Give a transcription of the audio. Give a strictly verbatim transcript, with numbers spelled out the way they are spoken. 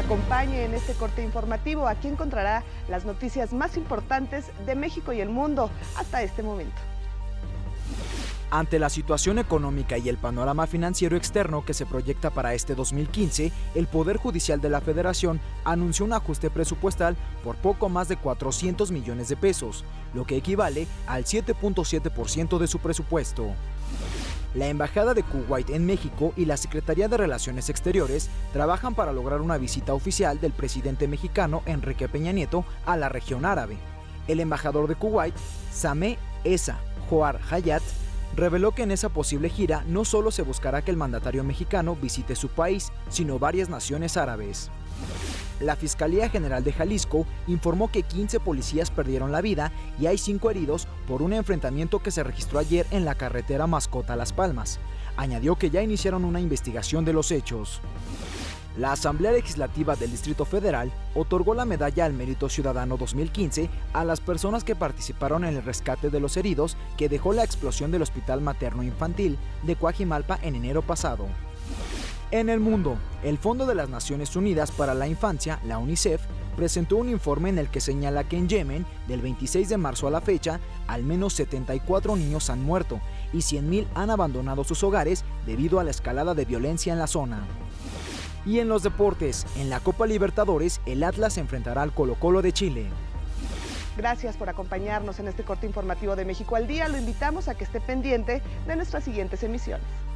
acompañe en este corte informativo. Aquí encontrará las noticias más importantes de México y el mundo hasta este momento. Ante la situación económica y el panorama financiero externo que se proyecta para este dos mil quince, el Poder Judicial de la Federación anunció un ajuste presupuestal por poco más de cuatrocientos millones de pesos, lo que equivale al siete punto siete por ciento de su presupuesto. La Embajada de Kuwait en México y la Secretaría de Relaciones Exteriores trabajan para lograr una visita oficial del presidente mexicano Enrique Peña Nieto a la región árabe. El embajador de Kuwait, Sameh Essa Joar Hayat, reveló que en esa posible gira no solo se buscará que el mandatario mexicano visite su país, sino varias naciones árabes. La Fiscalía General de Jalisco informó que quince policías perdieron la vida y hay cinco heridos por un enfrentamiento que se registró ayer en la carretera Mascota-Las Palmas. Añadió que ya iniciaron una investigación de los hechos. La Asamblea Legislativa del Distrito Federal otorgó la Medalla al Mérito Ciudadano dos mil quince a las personas que participaron en el rescate de los heridos que dejó la explosión del Hospital Materno Infantil de Coajimalpa en enero pasado. En el mundo, el Fondo de las Naciones Unidas para la Infancia, la UNICEF, presentó un informe en el que señala que en Yemen, del veintiséis de marzo a la fecha, al menos setenta y cuatro niños han muerto y cien mil han abandonado sus hogares debido a la escalada de violencia en la zona. Y en los deportes, en la Copa Libertadores, el Atlas se enfrentará al Colo-Colo de Chile. Gracias por acompañarnos en este corte informativo de México al Día. Lo invitamos a que esté pendiente de nuestras siguientes emisiones.